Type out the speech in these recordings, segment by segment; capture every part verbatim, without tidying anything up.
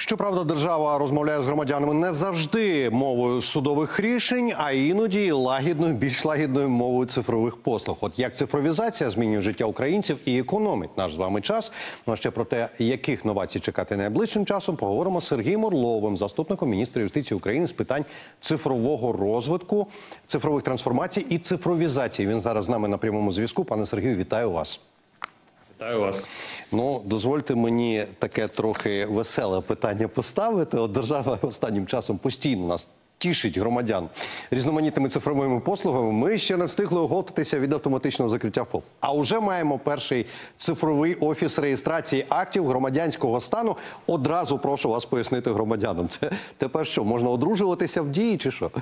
Щоправда, держава розмовляє з громадянами не завжди мовою судових рішень, а іноді лагідною, більш лагідною мовою цифрових послуг. От як цифровізація змінює життя українців і економить наш з вами час. Ну а ще про те, яких новацій чекати найближчим часом, поговоримо з Сергієм Орловим, заступником міністра юстиції України з питань цифрового розвитку, цифрових трансформацій і цифровізації. Він зараз з нами на прямому зв'язку. Пане Сергію, вітаю вас. Вітаю вас. Ну, дозвольте мені таке трохи веселе питання поставити. От держава останнім часом постійно нас тішить громадян різноманітними цифровими послугами. Ми ще не встигли оговтатися від автоматичного закриття ФОП. А вже маємо перший цифровий офіс реєстрації актів громадянського стану. Одразу прошу вас пояснити громадянам. Це тепер що, можна одружуватися в дії чи що?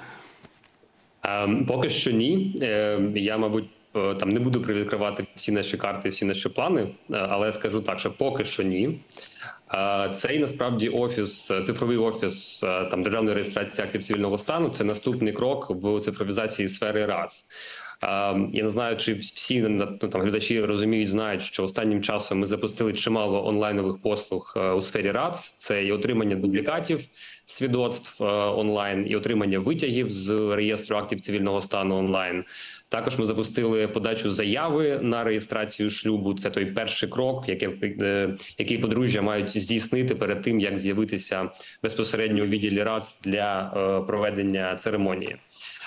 Ем, поки що ні. Ем, я, мабуть, там не буду привідкривати всі наші карти, всі наші плани, але скажу так, що поки що ні. Цей, насправді, офіс, цифровий офіс там, державної реєстрації актів цивільного стану – це наступний крок в цифровізації сфери РАЦ. Я не знаю, чи всі ну, там, глядачі розуміють, знають, що останнім часом ми запустили чимало онлайнових послуг у сфері РАЦ. Це і отримання дублікатів свідоцтв онлайн, і отримання витягів з реєстру актів цивільного стану онлайн. Також ми запустили подачу заяви на реєстрацію шлюбу. Це той перший крок, який, який подружжя мають здійснити перед тим, як з'явитися безпосередньо у відділі РАЦ для проведення церемонії.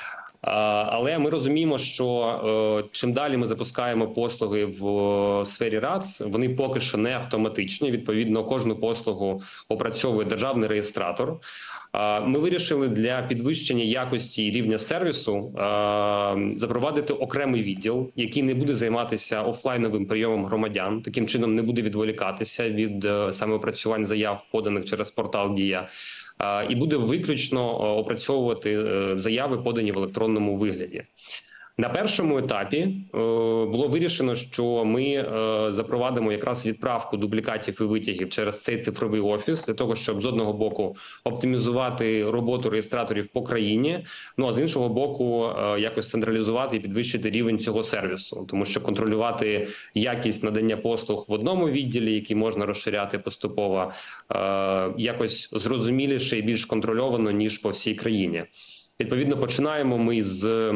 Але ми розуміємо, що чим далі ми запускаємо послуги в сфері РАЦ, вони поки що не автоматичні. Відповідно, кожну послугу опрацьовує державний реєстратор. Ми вирішили для підвищення якості і рівня сервісу запровадити окремий відділ, який не буде займатися офлайновим прийомом громадян, таким чином не буде відволікатися від саме опрацювань заяв, поданих через портал «Дія», і буде виключно опрацьовувати заяви, подані в електронному вигляді. На першому етапі було вирішено, що ми запровадимо якраз відправку дублікатів і витягів через цей цифровий офіс, для того, щоб з одного боку оптимізувати роботу реєстраторів по країні, ну а з іншого боку якось централізувати і підвищити рівень цього сервісу. Тому що контролювати якість надання послуг в одному відділі, які можна розширяти поступово, якось зрозуміліше і більш контрольовано, ніж по всій країні. Відповідно, починаємо ми з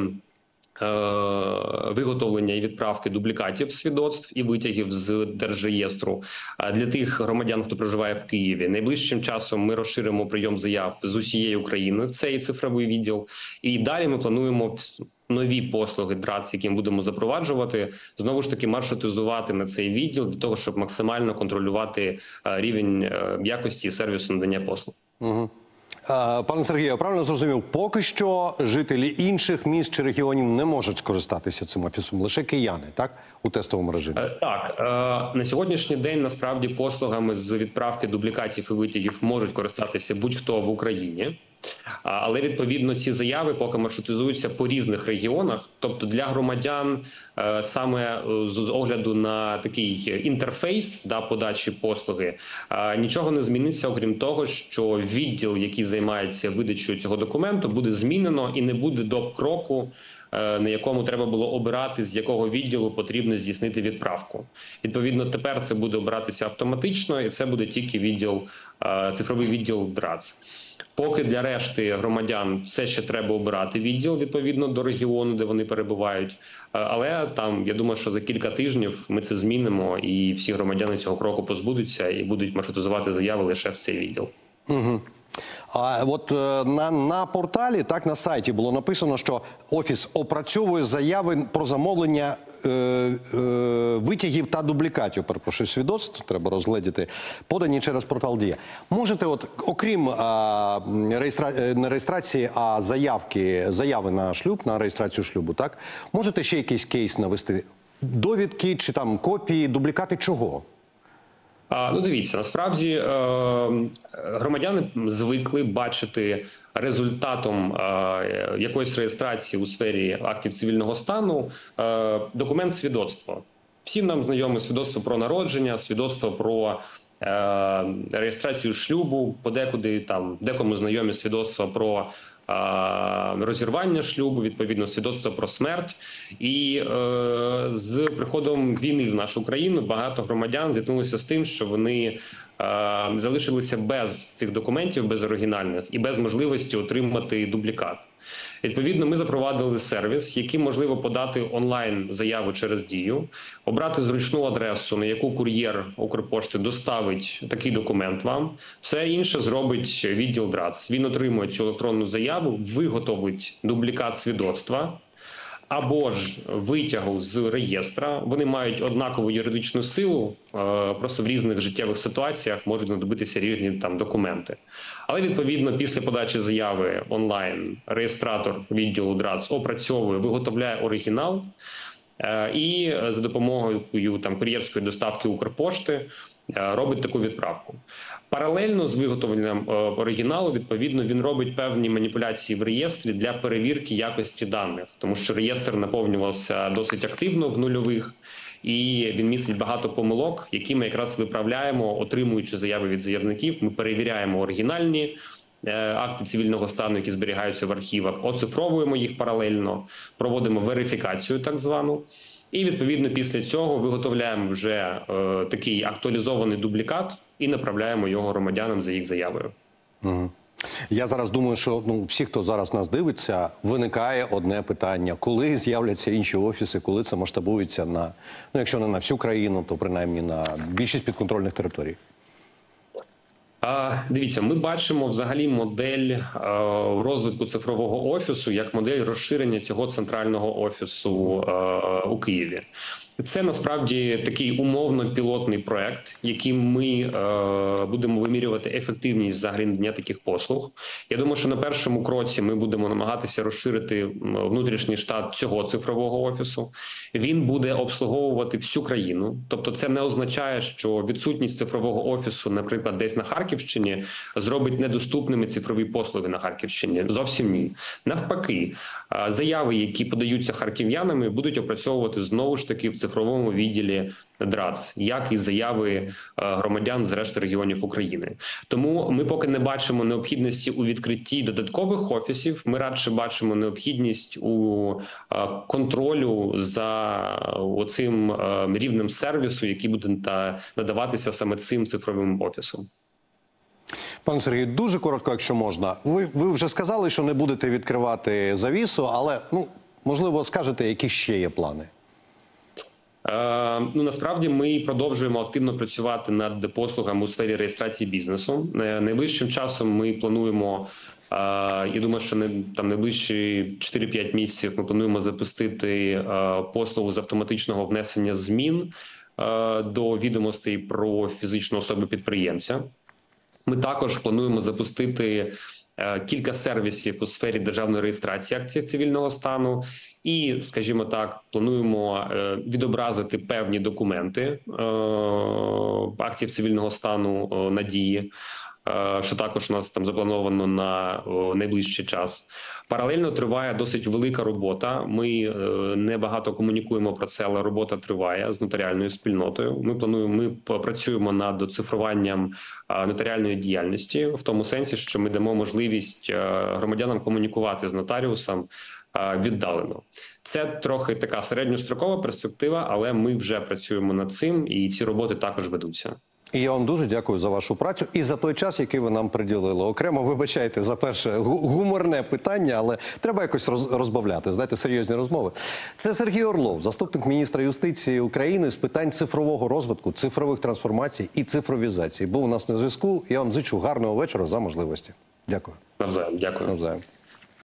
виготовлення і відправки дублікатів свідоцтв і витягів з держреєстру для тих громадян, хто проживає в Києві. Найближчим часом ми розширимо прийом заяв з усієї України в цей цифровий відділ. І далі ми плануємо нові послуги ДРАЦ, які ми будемо запроваджувати, знову ж таки маршрутизувати на цей відділ для того, щоб максимально контролювати рівень якості і сервісу надання послуг. Угу. Пане Сергію, я правильно зрозумів, поки що жителі інших міст чи регіонів не можуть скористатися цим офісом, лише кияни, так? У тестовому режимі? Так. На сьогоднішній день, насправді, послугами з відправки дублікатів і витягів можуть користатися будь-хто в Україні. Але, відповідно, ці заяви поки маршрутизуються по різних регіонах. Тобто для громадян саме з огляду на такий інтерфейс да, подачі послуги нічого не зміниться, окрім того, що відділ, який займається видачею цього документу, буде змінено і не буде доп. Кроку, на якому треба було обирати, з якого відділу потрібно здійснити відправку. Відповідно, тепер це буде обиратися автоматично, і це буде тільки відділ, цифровий відділ ДРАЦ. Поки для решти громадян все ще треба обирати відділ, відповідно до регіону, де вони перебувають. Але там, я думаю, що за кілька тижнів ми це змінимо, і всі громадяни цього кроку позбудуться і будуть маршрутизувати заяви лише в цей відділ. Угу. А от на, на порталі, так, на сайті було написано, що офіс опрацьовує заяви про замовлення е, е, витягів та дублікатів, перепрошую, свідоцтв, треба розгледіти, подані через портал «Дія». Можете, от, окрім а, реєстра... не реєстрації, а заявки, заяви на шлюб, на реєстрацію шлюбу, так, можете ще якийсь кейс навести? Довідки чи там копії, дублікати чого? Ну, дивіться, насправді громадяни звикли бачити результатом якоїсь реєстрації у сфері актів цивільного стану документ свідоцтва. Всім нам знайоме свідоцтво про народження, свідоцтво про реєстрацію шлюбу, подекуди там декому знайомі свідоцтва про розірвання шлюбу, відповідно свідоцтво про смерть. І е, з приходом війни в нашу країну багато громадян зіткнулися з тим, що вони залишилися без цих документів, без оригінальних і без можливості отримати дублікат. Відповідно, ми запровадили сервіс, яким можливо подати онлайн заяву через Дію, обрати зручну адресу, на яку кур'єр Укрпошти доставить такий документ вам. Все інше зробить відділ ДРАЦ. Він отримує цю електронну заяву, виготовить дублікат свідоцтва або ж витягу з реєстра. Вони мають однакову юридичну силу, просто в різних життєвих ситуаціях можуть знадобитися різні там документи. Але, відповідно, після подачі заяви онлайн реєстратор відділу ДРАЦ опрацьовує, виготовляє оригінал і за допомогою там кур'єрської доставки Укрпошти робить таку відправку. Паралельно з виготовленням оригіналу, відповідно, він робить певні маніпуляції в реєстрі для перевірки якості даних, тому що реєстр наповнювався досить активно в нульових, і він містить багато помилок, які ми якраз виправляємо, отримуючи заяви від заявників. Ми перевіряємо оригінальні акти цивільного стану, які зберігаються в архівах, оцифровуємо їх паралельно, проводимо верифікацію так звану. І, відповідно, після цього виготовляємо вже е, такий актуалізований дублікат і направляємо його громадянам за їх заявою. Угу. Я зараз думаю, що ну, всі, хто зараз нас дивиться, виникає одне питання. Коли з'являться інші офіси, коли це масштабується на, ну, якщо не на всю країну, то принаймні на більшість підконтрольних територій? А, дивіться, ми бачимо взагалі модель а, розвитку цифрового офісу як модель розширення цього центрального офісу а, у Києві. Це насправді такий умовно-пілотний проект, яким ми е, будемо вимірювати ефективність взагалі надання таких послуг. Я думаю, що на першому кроці ми будемо намагатися розширити внутрішній штат цього цифрового офісу. Він буде обслуговувати всю країну. Тобто це не означає, що відсутність цифрового офісу, наприклад, десь на Харківщині, зробить недоступними цифрові послуги на Харківщині. Зовсім ні. Навпаки, заяви, які подаються харків'янами, будуть опрацьовувати знову ж таки в цифровому відділі ДРАЦ, як і заяви громадян з решти регіонів України. Тому ми поки не бачимо необхідності у відкритті додаткових офісів, ми радше бачимо необхідність у контролю за оцим рівнем сервісу, який буде надаватися саме цим цифровим офісом. Пане Сергію, дуже коротко, якщо можна. Ви, ви вже сказали, що не будете відкривати завісу, але, ну, можливо, скажете, які ще є плани? Е, ну, насправді ми продовжуємо активно працювати над послугами у сфері реєстрації бізнесу. Найближчим часом ми плануємо, е, я думаю, що не, там найближчі чотири-п'ять місяців ми плануємо запустити е, послугу з автоматичного внесення змін е, до відомостей про фізичну особу-підприємця. Ми також плануємо запустити кілька сервісів у сфері державної реєстрації актів цивільного стану і, скажімо так, плануємо відобразити певні документи актів цивільного стану на Дії, що також у нас там заплановано на найближчий час. Паралельно триває досить велика робота. Ми не багато комунікуємо про це, але робота триває з нотаріальною спільнотою. Ми плануємо, ми працюємо над оцифруванням нотаріальної діяльності в тому сенсі, що ми дамо можливість громадянам комунікувати з нотаріусом віддалено. Це трохи така середньострокова перспектива, але ми вже працюємо над цим, і ці роботи також ведуться. І я вам дуже дякую за вашу працю і за той час, який ви нам приділили. Окремо, вибачайте за перше гуморне питання, але треба якось розбавляти, знаєте, серйозні розмови. Це Сергій Орлов, заступник міністра юстиції України з питань цифрового розвитку, цифрових трансформацій і цифровізації. Був у нас на зв'язку. Я вам зичу гарного вечора за можливості. Дякую. Навзаєм. Дякую. Навзаєм.